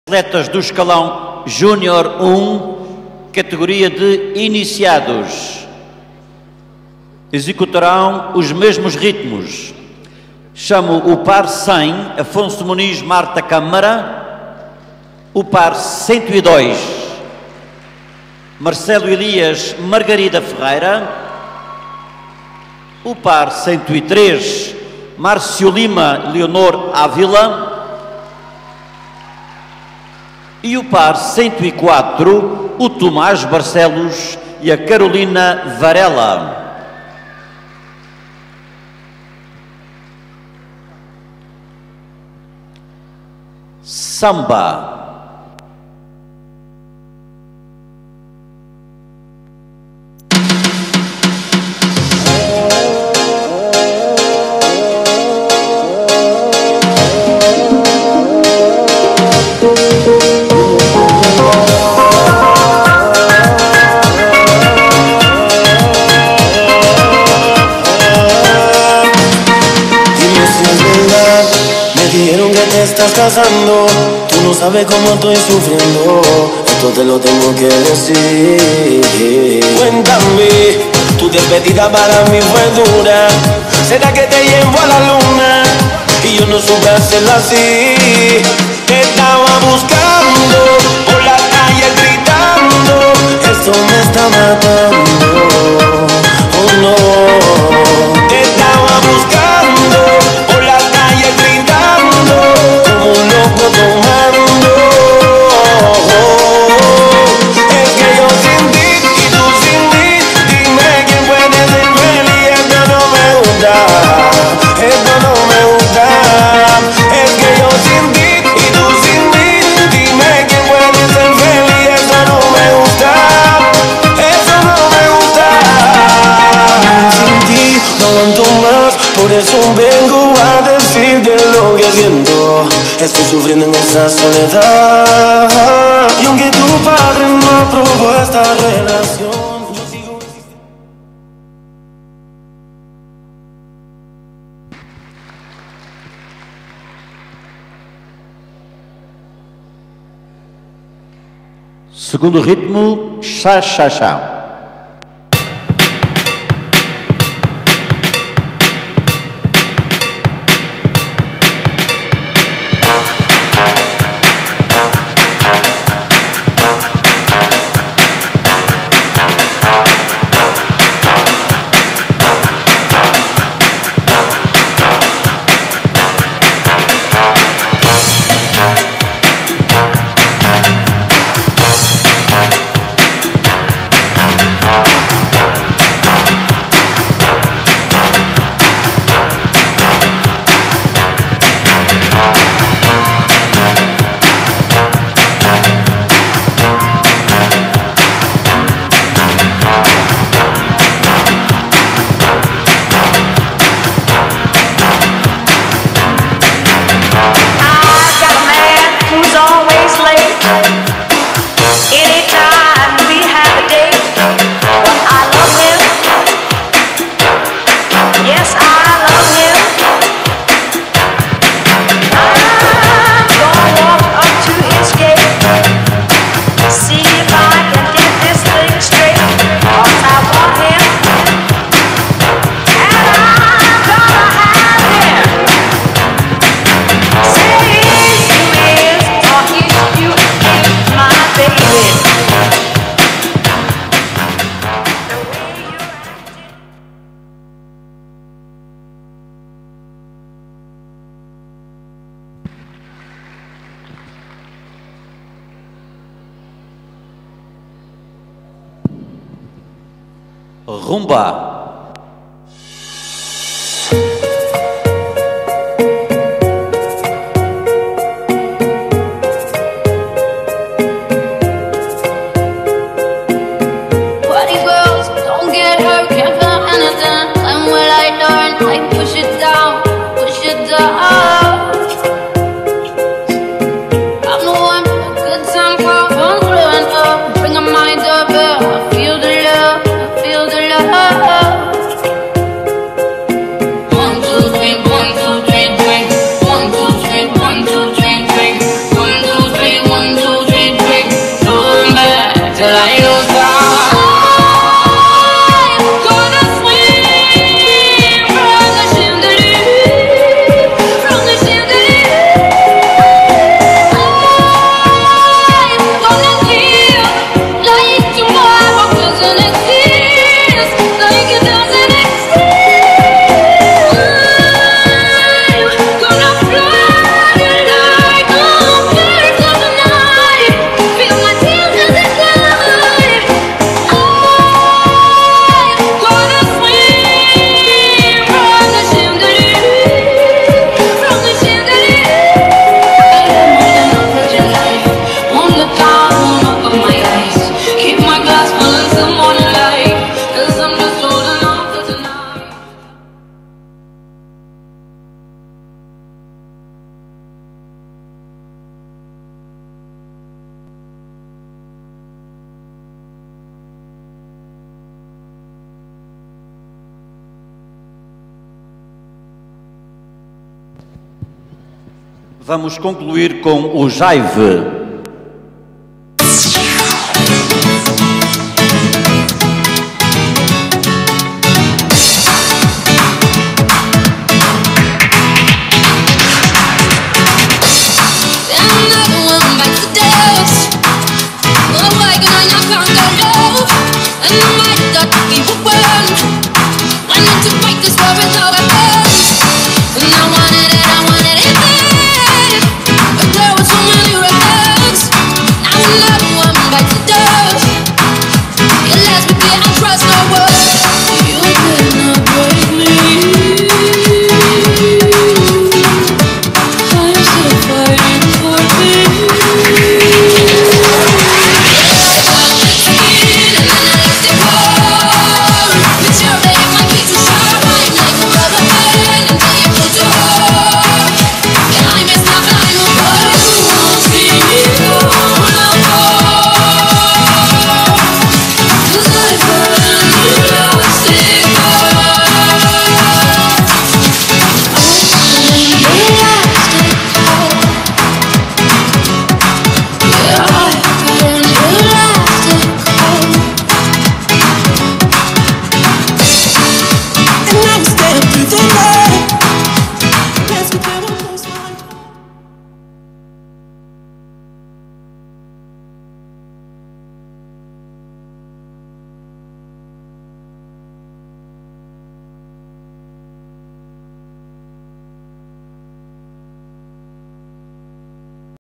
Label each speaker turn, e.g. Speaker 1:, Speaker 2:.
Speaker 1: Atletas do escalão Júnior 1, categoria de iniciados, executarão os mesmos ritmos. Chamo o par 100, Afonso Muniz, Marta Câmara, o par 102, Marcelo Elias, Margarida Ferreira, o par 103, Márcio Lima, Leonor Ávila, e o par 104, o Tomás Barcelos e a Carolina Varela. Samba.
Speaker 2: Estás casando, tú no sabes cómo estoy sufriendo, esto te lo tengo que decir. Cuéntame, tu despedida para mí fue dura. ¿Será que te llevo a la luna? Y yo no supe hacerlo así. Te estaba buscando por la calle gritando, esto me está matando, oh no. Te estaba buscando por la calle gritando, como un loco tomando. Es que yo sin ti y tú sin mí, dime quién puede ser feliz. Esto no me gusta, esto no me gusta. Es que yo sin ti y tú sin mí, dime quién puede ser feliz. Esto no me gusta, esto no me gusta. Sin ti no aguanto más, por eso vengo a decirte lo que siento. Estoy sufriendo en esa soledad, y aunque tu padre no aprobó esta relación, yo sigo.
Speaker 1: Segundo ritmo, cha-cha-cha. Rumba.
Speaker 3: Bring a mind up, I feel the love, I feel the love.
Speaker 1: Vamos concluir com o Jaive.